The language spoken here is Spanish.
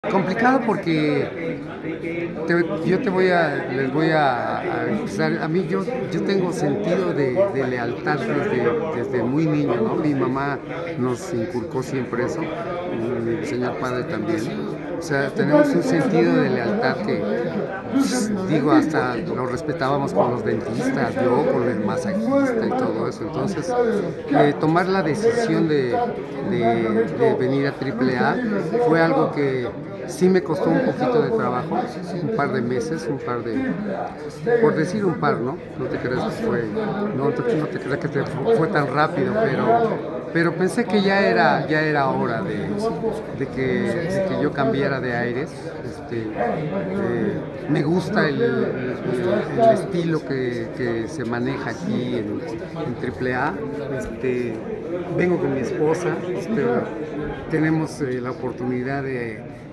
Complicado porque les voy a empezar. A mí yo tengo sentido de lealtad desde muy niño, ¿no? Mi mamá nos inculcó siempre eso, mi señor padre también. O sea, tenemos un sentido de lealtad que, pues, digo, hasta lo respetábamos con los dentistas, yo con el masajista y todo eso. Entonces, tomar la decisión de venir a AAA fue algo que sí me costó un poquito de trabajo, un par de meses, por decir un par, ¿no? No te creas que no te creas que fue tan rápido, pero pensé que ya era hora de que yo cambiara de aires. Me gusta el estilo que se maneja aquí en AAA. Vengo con mi esposa, tenemos la oportunidad